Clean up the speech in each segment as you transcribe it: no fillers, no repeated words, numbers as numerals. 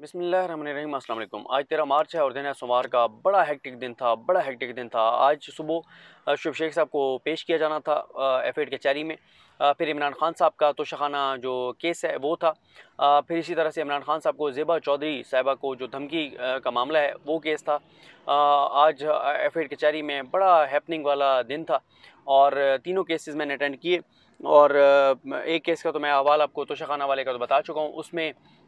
बिस्मिल्लाहिर्रहमानिर्रहीम अस्सलाम वालेकुम। आज 13 मार्च है और दिन है सोमवार का। बड़ा हेक्टिक दिन था। आज सुबह शुभ शेख साहब को पेश किया जाना था F8 कचहरी में। फिर इमरान खान साहब का तोशाखाना जो केस है वो था। फिर इसी तरह से इमरान खान साहब को ज़ेबा चौधरी साहिबा को जो धमकी का मामला है वो केस था। आज F8 कचहरी में बड़ा हैपनिंग वाला दिन था और तीनों केसेस मैंने अटेंड किए। और एक केस का तो मैं अहवाल आपको तोशाखाना वाले का तो बता चुका हूँ। उसमें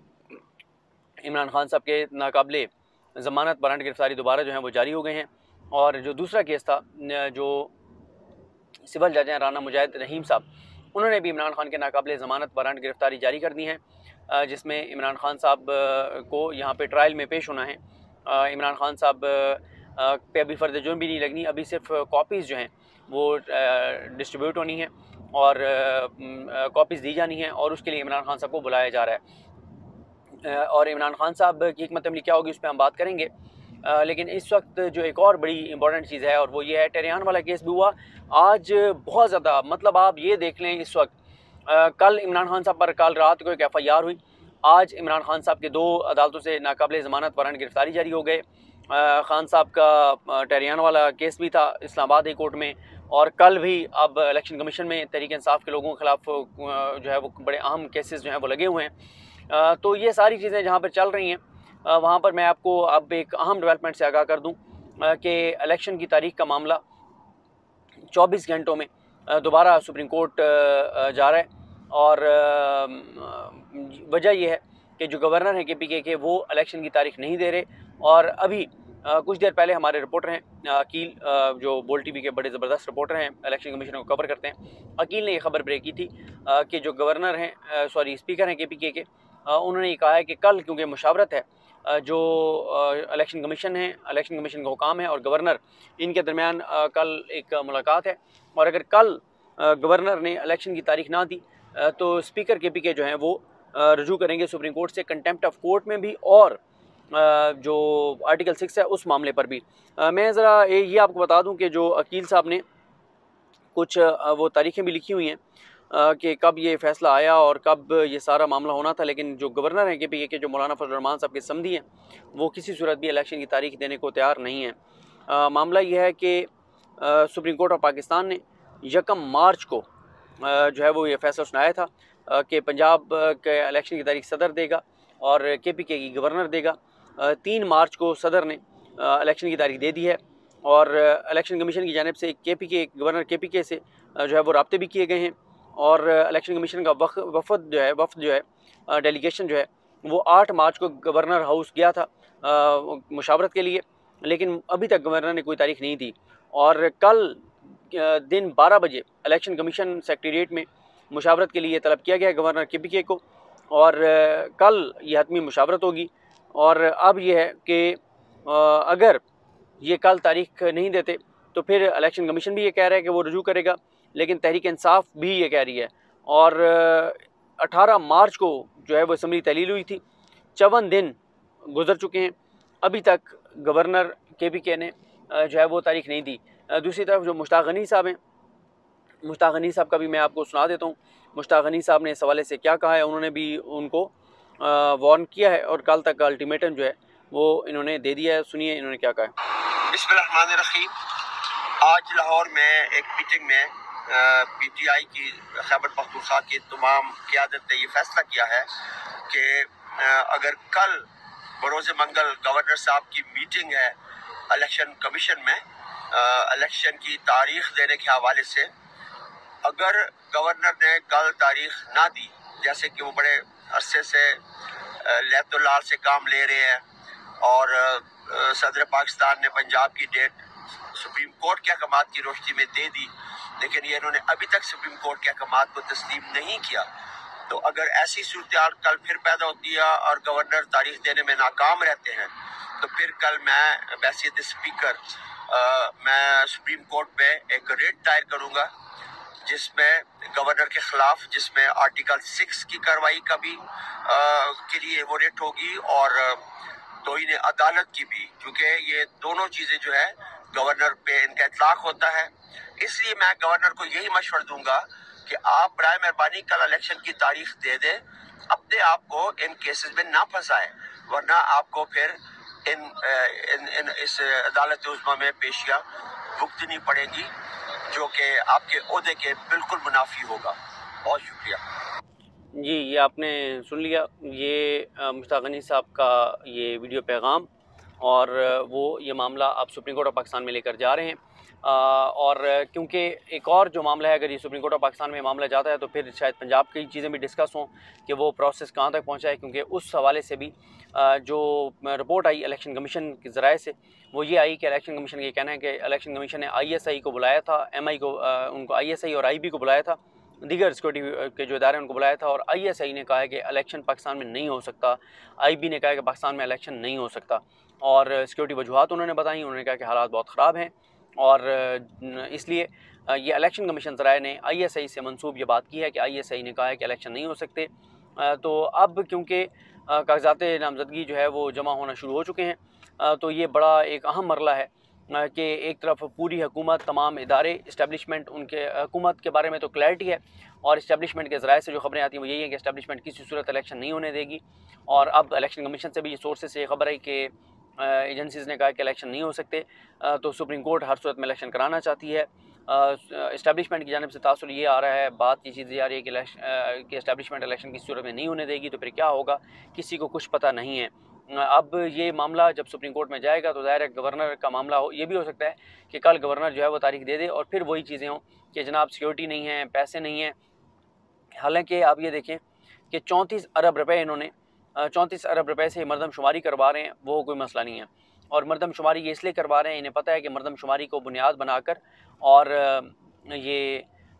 इमरान खान साहब के नाकाबिले ज़मानत वारंट गिरफ्तारी दोबारा जो है वो जारी हो गए हैं। और जो दूसरा केस था जो सिविल जज हैं राना मुजाहिद रहीम साहब, उन्होंने भी इमरान खान के नाकाबिले ज़मानत वारंट गिरफ्तारी जारी कर दी है, जिसमें इमरान खान साहब को यहाँ पे ट्रायल में पेश होना है। इमरान खान साहब पे अभी फ़र्द जुर्म भी नहीं लगनी, अभी सिर्फ कॉपीज़ जो हैं वो डिस्ट्रीब्यूट होनी है और कॉपीज़ दी जानी है और उसके लिए इमरान खान साहब को बुलाया जा रहा है। और इमरान खान साहब की हिकमत अमली क्या होगी उस पर हम बात करेंगे। लेकिन इस वक्त जो एक और बड़ी इंपॉर्टेंट चीज़ है और वो ये है, टेरियान वाला केस भी हुआ आज बहुत ज़्यादा। मतलब आप ये देख लें इस वक्त कल इमरान खान साहब पर कल रात को एक FIR हुई। आज इमरान खान साहब के 2 अदालतों से नाकाबिले ज़मानत वारंट गिरफ्तारी जारी हो गए। खान साहब का टेरियान वाला केस भी था इस्लामाबाद हाई कोर्ट में, और कल भी अब इलेक्शन कमीशन में तहरीक इंसाफ के लोगों के खिलाफ जो है वो बड़े अहम केसेस जो हैं वो लगे हुए हैं। तो ये सारी चीज़ें जहाँ पर चल रही हैं वहाँ पर मैं आपको अब एक अहम डेवलपमेंट से आगाह कर दूँ कि इलेक्शन की तारीख का मामला 24 घंटों में दोबारा सुप्रीम कोर्ट जा रहा है। और वजह यह है कि जो गवर्नर हैं KPK के वो इलेक्शन की तारीख नहीं दे रहे। और अभी कुछ देर पहले हमारे रिपोर्टर हैं अकील, जो बोल TV के बड़े ज़बरदस्त रिपोर्टर हैं, इलेक्शन कमीशन को कवर करते हैं, अकील ने ये खबर ब्रेक की थी कि जो गवर्नर हैं स्पीकर हैं KPK के, उन्होंने ये कहा है कि कल क्योंकि मुशावरत है, जो इलेक्शन कमीशन है, इलेक्शन कमीशन का हुकाम है और गवर्नर, इनके दरमियान कल एक मुलाकात है। और अगर कल गवर्नर ने इलेक्शन की तारीख ना दी तो स्पीकर KPK जो हैं वो रजू करेंगे सुप्रीम कोर्ट से, कंटेम्प्ट ऑफ कोर्ट में भी और जो आर्टिकल 6 है उस मामले पर भी। मैं ज़रा ये आपको बता दूं कि जो अकील साहब ने कुछ वो तारीखें भी लिखी हुई हैं कि कब ये फ़ैसला आया और कब ये सारा मामला होना था। लेकिन जो गवर्नर हैं KPK के, जो मौलाना फजल रहमान साहब के समधी हैं, वो किसी सूरत भी इलेक्शन की तारीख देने को तैयार नहीं है। मामला ये है कि सुप्रीम कोर्ट ऑफ पाकिस्तान ने 1 मार्च को जो है वो ये फ़ैसला सुनाया था कि पंजाब के इलेक्शन की तारीख सदर देगा और KPK की गवर्नर देगा। 3 मार्च को सदर ने इलेक्शन की तारीख दे दी है और इलेक्शन कमीशन की जानिब से गवर्नर KPK से जो है वो राब्ते भी किए गए हैं। और इलेक्शन कमीशन का वफद जो है डेलीगेशन जो है वो 8 मार्च को गवर्नर हाउस गया था मुशावरत के लिए, लेकिन अभी तक गवर्नर ने कोई तारीख नहीं दी। और कल दिन 12 बजे इलेक्शन कमीशन सेक्रेटेरिएट में मुशावरत के लिए तलब किया गया है गवर्नर KPK को, और कल ये हतमी मुशावरत होगी। और अब ये है कि अगर ये कल तारीख नहीं देते तो फिर इलेक्शन कमीशन भी ये कह रहा है कि वो रजू करेगा, लेकिन तहरीक इंसाफ भी ये कह रही है। और 18 मार्च को जो है वो असम्बली तहलील हुई थी, 54 दिन गुजर चुके हैं, अभी तक गवर्नर KPK ने जो है वो तारीख नहीं दी। दूसरी तरफ जो मुश्ताक गनी साहब हैं, मुश्ताक गनी साहब का भी मैं आपको सुना देता हूँ। मुश्ताक गनी साहब ने इस हवाले से क्या कहा है, उन्होंने भी उनको वार्न किया है और कल तक का अल्टीमेटम जो है वो इन्होंने दे दिया है। सुनिए इन्होंने क्या कहा है। बिस्मिल्लाहिर्रहमानिर्रहीम। आज लाहौर में एक मीटिंग में PTI की खैबर पख्तूनख्वा की तमाम क़यादत ने ये फैसला किया है कि अगर कल बरोज़ मंगल गवर्नर साहब की मीटिंग है इलेक्शन कमीशन में इलेक्शन की तारीख देने के हवाले से, अगर गवर्नर ने कल तारीख ना दी, जैसे कि वो बड़े अरसे से लैतुल्लाह से काम ले रहे हैं और सदर पाकिस्तान ने पंजाब की डेट सुप्रीम कोर्ट के अहकामात की रोशनी में दे दी, लेकिन ये इन्होंने अभी तक सुप्रीम कोर्ट के अहकामात को तस्लीम नहीं किया, तो अगर ऐसी सूरत कल फिर पैदा होती है और गवर्नर तारीख देने में नाकाम रहते हैं, तो फिर कल मैं बैसियत स्पीकर मैं सुप्रीम कोर्ट में एक रेट दायर करूँगा जिसमें गवर्नर के खिलाफ, जिसमें आर्टिकल 6 की कार्रवाई का भी के लिए वो रेट होगी और तौहीन अदालत की भी, क्योंकि ये दोनों चीज़ें जो है गवर्नर पे इनका इतलाक होता है। इसलिए मैं गवर्नर को यही मशवरा दूंगा कि आप बराए मेहरबानी कल इलेक्शन की तारीख दे दें, अपने आप को इन केसेस में ना फंसाए, वरना आपको फिर इस अदालत उज़्मा में पेशियां भुगतनी पड़ेगी, जो कि आपके ओहदे के बिल्कुल मुनाफी होगा। बहुत शुक्रिया जी। ये आपने सुन लिया, ये मुश्ताक गनी साहब का ये वीडियो पैगाम, और वो ये मामला आप सुप्रीम कोर्ट ऑफ पाकिस्तान में लेकर जा रहे हैं। और क्योंकि एक और जो मामला है, अगर ये सुप्रीम कोर्ट ऑफ पाकिस्तान में मामला जाता है तो फिर शायद पंजाब की चीज़ें भी डिस्कस हों कि वो प्रोसेस कहाँ तक पहुँचा है, क्योंकि उस हवाले से भी जो रिपोर्ट आई इलेक्शन कमीशन के ज़राए से, वो ये आई कि इलेक्शन कमीशन का ये कहना है कि इलेक्शन कमीशन ने ISI को बुलाया था, MI को, उनको ISI और IB को बुलाया था, दीगर सिक्योरिटी के जो इदारे उनको बुलाया था, और ISI ने कहा है कि इलेक्शन पाकिस्तान में नहीं हो सकता, IB ने कहा है कि पाकिस्तान में इलेक्शन नहीं हो सकता, और सिक्योरिटी वजूहात उन्होंने बताई। उन्होंने कहा कि हालात बहुत ख़राब हैं, और इसलिए ये इलेक्शन कमीशन ज़राए ने ISI से मंसूब ये बात की है कि ISI ने कहा है कि इलेक्शन नहीं हो सकते। तो अब क्योंकि कागजात नामजदगी जो है वो जमा होना शुरू हो चुके हैं, तो ये बड़ा एक अहम मरला है कि एक तरफ पूरी हुकूमत, तमाम इदारे, इस्टेब्लिशमेंट, उनके हुकूमत के बारे में तो क्लैरिटी है, और इस्टेब्लिशमेंट के ज़राए से जो खबरें आती हैं वो यही है कि इस्टेब्लिशमेंट किसी सूरत इलेक्शन नहीं होने देगी। और अब इलेक्शन कमीशन से भी सोर्सेज से ये खबर है कि एजेंसीज़ ने कहा कि इलेक्शन नहीं हो सकते, तो सुप्रीम कोर्ट हर सूरत में इलेक्शन कराना चाहती है। इस्टेब्लिशमेंट की जानिब से तासुर ये आ रहा है, बात ये चीज़ ये आ रही है कि इस्टेब्लिशमेंट इलेक्शन की सूरत में नहीं होने देगी, तो फिर क्या होगा किसी को कुछ पता नहीं है। अब ये मामला जब सुप्रीम कोर्ट में जाएगा तो ज़ाहिर है गवर्नर का मामला हो, ये भी हो सकता है कि कल गवर्नर जो है वो तारीख दे दे और फिर वही चीज़ें हों कि जनाब सिक्योरिटी नहीं है, पैसे नहीं हैं। हालांकि आप ये देखें कि 34 अरब रुपए इन्होंने 34 अरब रुपए से मरदमशुमारी करवा रहे हैं, वो कोई मसला नहीं है। और मरदमशुमारी ये इसलिए करवा रहे हैं, इन्हें पता है कि मरदमशुमारी को बुनियाद बनाकर और ये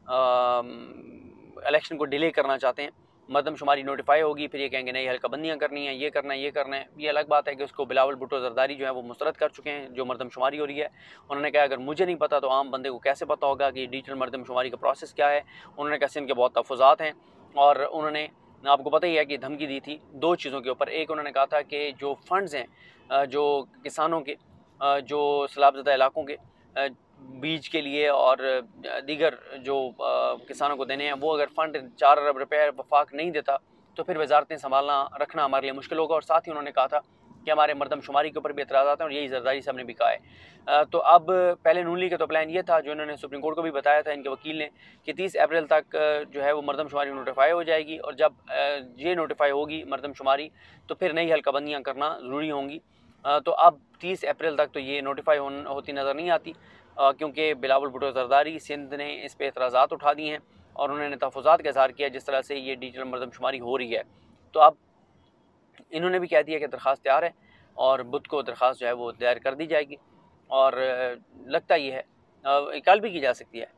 इलेक्शन को डिले करना चाहते हैं। मरदमशुमारी नोटिफाई होगी, फिर ये कहेंगे नहीं हल्काबंदियाँ करनी है, ये करना है, ये करना है। ये अलग बात है कि उसको बिलावल भुट्टो जरदारी जो है वो मुस्तरद कर चुके हैं, जो मरदमशुमारी हो रही है। उन्होंने कहा अगर मुझे नहीं पता तो आम बंदे को कैसे पता होगा कि डिजिटल मरदमशुमारी का प्रोसेस क्या है। उन्होंने कहा सिंध के बहुत तहफ़्फ़ुज़ात हैं, और उन्होंने, आपको पता ही है कि धमकी दी थी दो चीज़ों के ऊपर। एक, उन्होंने कहा था कि जो फंड्स हैं जो किसानों के, जो सैलाबज़दा इलाकों के बीज के लिए और दीगर जो किसानों को देने हैं, वो अगर फ़ंड 4 अरब रुपये वफाक नहीं देता तो फिर वजारतें संभालना रखना हमारे लिए मुश्किल होगा। और साथ ही उन्होंने कहा था कि हमारे मरदमशुमारी के ऊपर भी एतराज़ात हैं, और यही जरदारी साहब ने भी कहा है। तो अब पहले नून लीग का तो प्लान ये था, जो इन्होंने सुप्रीम कोर्ट को भी बताया था इनके वकील ने, कि 30 अप्रैल तक जो है वो मरदमशुमारी नोटिफाई हो जाएगी, और जब ये नोटिफाई होगी मरदमशुमारी तो फिर नई हल्काबंदियाँ करना ज़रूरी होंगी। तो अब 30 अप्रैल तक तो ये नोटिफाई होती नज़र नहीं आती, क्योंकि बिलावल भुट्टो जरदारी सिंध ने इस पर एतराज़ात उठा दिए हैं, और उन्होंने तहफ़्फ़ुज़ात का इज़हार किया जिस तरह से ये डिजिटल मरदमशुमारी हो रही है। तो अब इन्होंने भी कह दिया कि दरख्वास्त तैयार है, और बुध को दरख्वास्त जो है वो दायर कर दी जाएगी। और लगता ये है, कल भी की जा सकती है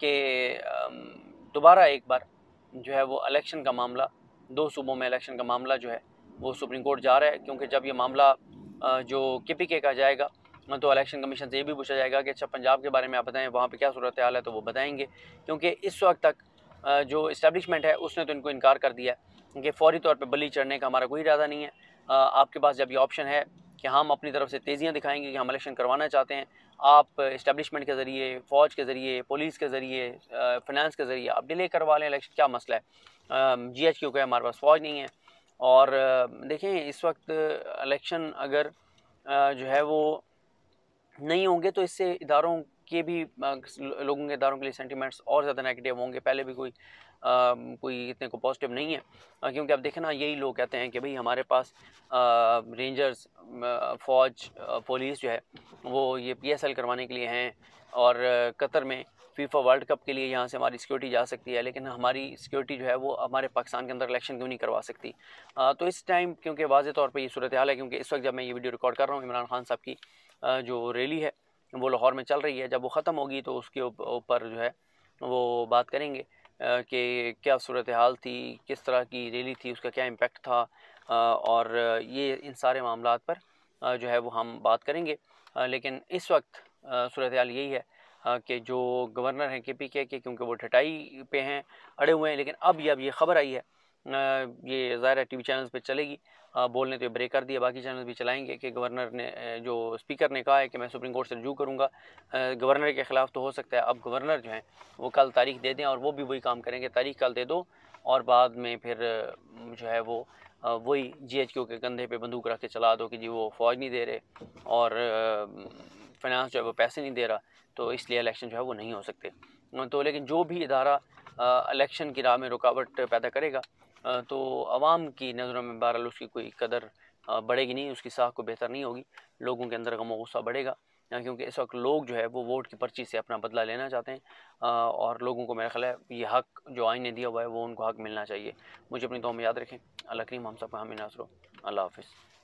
कि दोबारा एक बार जो है वो इलेक्शन का मामला, दो सूबों में इलेक्शन का मामला जो है वो सुप्रीम कोर्ट जा रहा है। क्योंकि जब ये मामला जो KPK का जाएगा तो इलेक्शन कमीशन से ये भी पूछा जाएगा कि अच्छा पंजाब के बारे में आप बताएं, वहाँ पे क्या सूरत हाल है, तो वो बताएंगे। क्योंकि इस वक्त तक जो इस्टेब्लिशमेंट है उसने तो इनको इनकार कर दिया कि फ़ौरी तौर पे बली चढ़ने का हमारा कोई इरादा नहीं है। आपके पास जब ये ऑप्शन है कि हम अपनी तरफ से तेज़ियाँ दिखाएंगे कि हम इलेक्शन करवाना चाहते हैं, आप इस्टेब्लिशमेंट के ज़रिए, फ़ौज के ज़रिए, पुलिस के ज़रिए, फ़िनांस के ज़रिए आप डिले करवा लें इलेक्शन, क्या मसला है। GHQ का हमारे पास फ़ौज नहीं है। और देखें इस वक्त इलेक्शन अगर जो है वो नहीं होंगे तो इससे इदारों के भी लोगों के इदारों के लिए सेंटिमेंट्स और ज़्यादा नेगेटिव होंगे। पहले भी कोई इतने को पॉजिटिव नहीं है, क्योंकि अब देखें ना, यही लोग कहते हैं कि भाई हमारे पास रेंजर्स, फ़ौज, पुलिस जो है वो ये PSL करवाने के लिए हैं, और कतर में FIFA वर्ल्ड कप के लिए यहाँ से हमारी सिक्योरिटी जा सकती है, लेकिन हमारी सिक्योरिटी जो है वो हमारे पाकिस्तान के अंदर इलेक्शन क्यों नहीं करवा सकती। तो इस टाइम क्योंकि वाज़े तौर पे ये सूरत हाल है, क्योंकि इस वक्त जब मैं ये वीडियो रिकॉर्ड कर रहा हूँ, इमरान खान साहब की जो रैली है वो लाहौर में चल रही है। जब वो ख़त्म होगी तो उसके ऊपर जो है वो बात करेंगे कि क्या सूरत हाल थी, किस तरह की रैली थी, उसका क्या इम्पेक्ट था, और ये इन सारे मामलात पर जो है वो हम बात करेंगे। लेकिन इस वक्त सूरत हाल यही है कि जो गवर्नर हैं KPK के, क्योंकि वो ठटाई पे हैं, अड़े हुए हैं, लेकिन अब ये खबर आई है, ये ज़ाहिर है TV चैनल्स पे चलेगी। बोलने तो ये ब्रेक कर दिया, बाकी चैनल भी चलाएंगे कि गवर्नर ने, जो स्पीकर ने कहा है कि मैं सुप्रीम कोर्ट से रजू करूँगा। गवर्नर के ख़िलाफ़ तो हो सकता है अब गवर्नर जो हैं वो कल तारीख दे दें, और वो भी वही काम करेंगे, तारीख कल दे दो और बाद में फिर जो है वो वही GHQ के कंधे पे बंदूक रख के चला दो कि जी वो फ़ौज नहीं दे रहे और फाइनेंस जो है वो पैसे नहीं दे रहा, तो इसलिए इलेक्शन जो है वो नहीं हो सकते। तो लेकिन जो भी इदारा इलेक्शन की राह में रुकावट पैदा करेगा तो आवाम की नज़रों में बहरहाल उसकी कोई कदर बढ़ेगी नहीं, उसकी साख को बेहतर नहीं होगी, लोगों के अंदर गम और गुस्सा बढ़ेगा, क्योंकि इस वक्त लोग जो है वो वोट की पर्ची से अपना बदला लेना चाहते हैं और लोगों को मेरा ख्याल है ये हक जो आइन ने दिया हुआ है वो उनको हक मिलना चाहिए। मुझे अपनी दुआ में याद रखें। अल्लाह करीम हम सबका हामी नाज़ हो। अल्लाह हाफ़िज़।